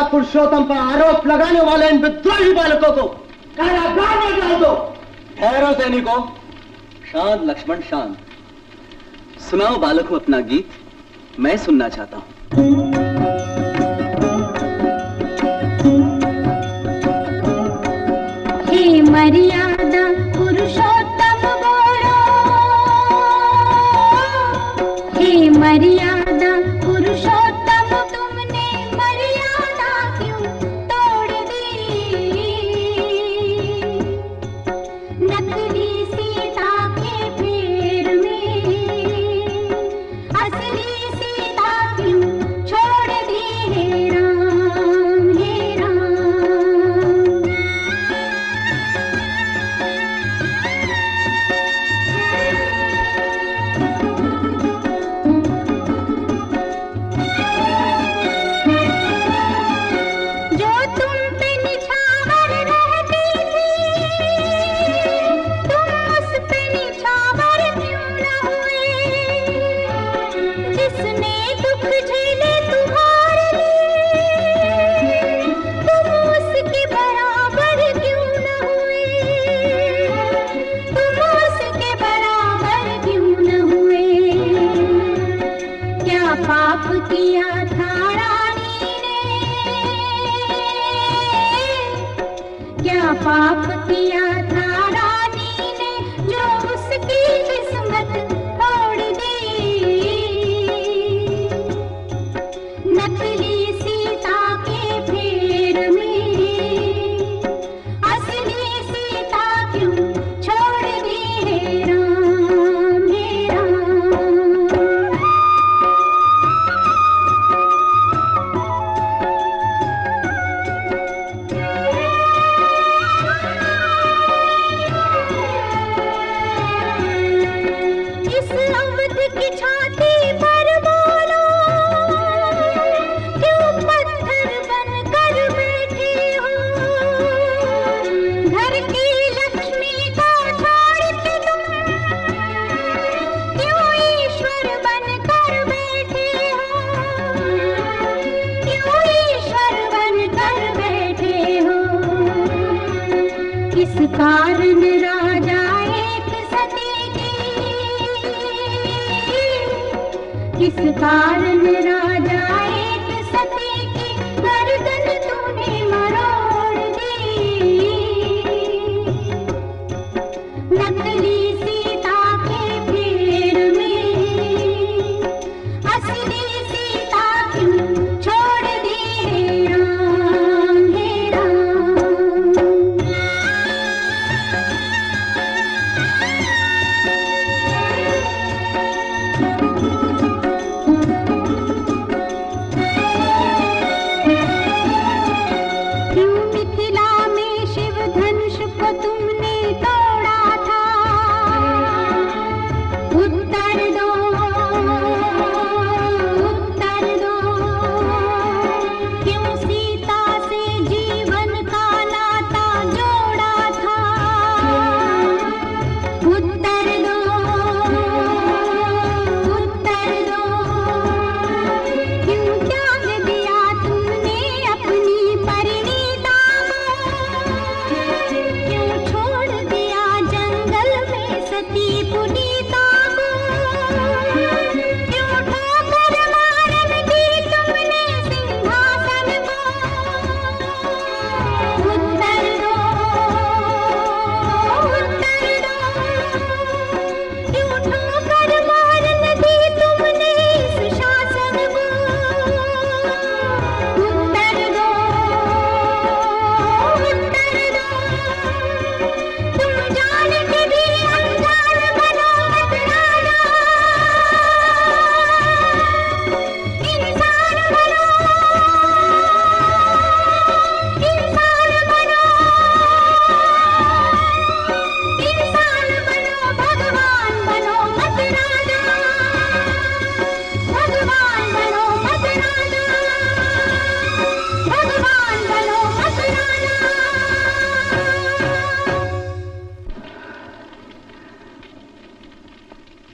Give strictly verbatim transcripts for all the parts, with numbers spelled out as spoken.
पुरुषोत्तम पर आरोप लगाने वाले इन विद्रोही बालकों को कारागार में डाल दो। ठहरो सैनिकों, शांत लक्ष्मण शांत। सुनाओ बालकों अपना गीत, मैं सुनना चाहता हूं। हे मर्यादा पुरुषोत्तम बोलो, हे मर्यादा पुरुषोत्तम तुमने मर्यादा क्यों तोड़ दी। नकली सीता के फेर में असली सीता क्यों छोड़ दी। हे राम हे राम। जो तुम पे निछावर रहती थी, तुम उस पे निछावर क्यों न हुए। जिसने दुख झेले तुम्हारे लिए, तुम उसके बराबर क्यों न हुए। तुम उसके बराबर क्यों न हुए। क्या पाप किया था रानी ने, क्या पाप किया था रानी ने, जो उसकी किस्मत तोड़ दी। नकली सीता के फेर में असली सीता क्यों छोड़ दी। हे राम हे राम। इस अवध की छाती पर बोलो, क्यों पत्थर बनकर बैठे हो। घर की लक्ष्मी को छोड़ के तुम क्यों ईश्वर बनकर बैठे हो। क्यों ईश्वर बनकर बैठे हो। किस कारण राजा एक सती की, किस कारण राजा एक सती की गर्दन तूने मरोड़ दी। नकली सीता के फेर में असली सीता क्यों छोड़ दी। हे राम हे राम। क्यों मिथिला में शिव धनुष को तुमने तोड़ा था। उत्तर दो उत्तर दो। क्यों सीता से जीवन का नाता जोड़ा था। उत्तर दो उत्तर दो। क्यों त्याग दिया तुमने अपनी परिणीता को। क्यों छोड़ दिया जंगल में सती पुनीता को। क्यों ठोकर मारन दी तुमने सिंहासन को। उत्तर दो उत्तर दो। क्यों ठोकर मारन दी तुमने इस शासन को। उत्तर दो उत्तर दो। तुम जान के भी अनजान बनो मत राजा। इंसान बनो इंसान बनो इंसान बनो। भगवान बनो मत राजा। भगवान बनो मत राजा। भगवान बनो मत राजा।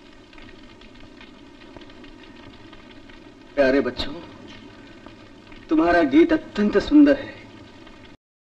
प्यारे बच्चों, तुम्हारा गीत अत्यंत सुंदर है,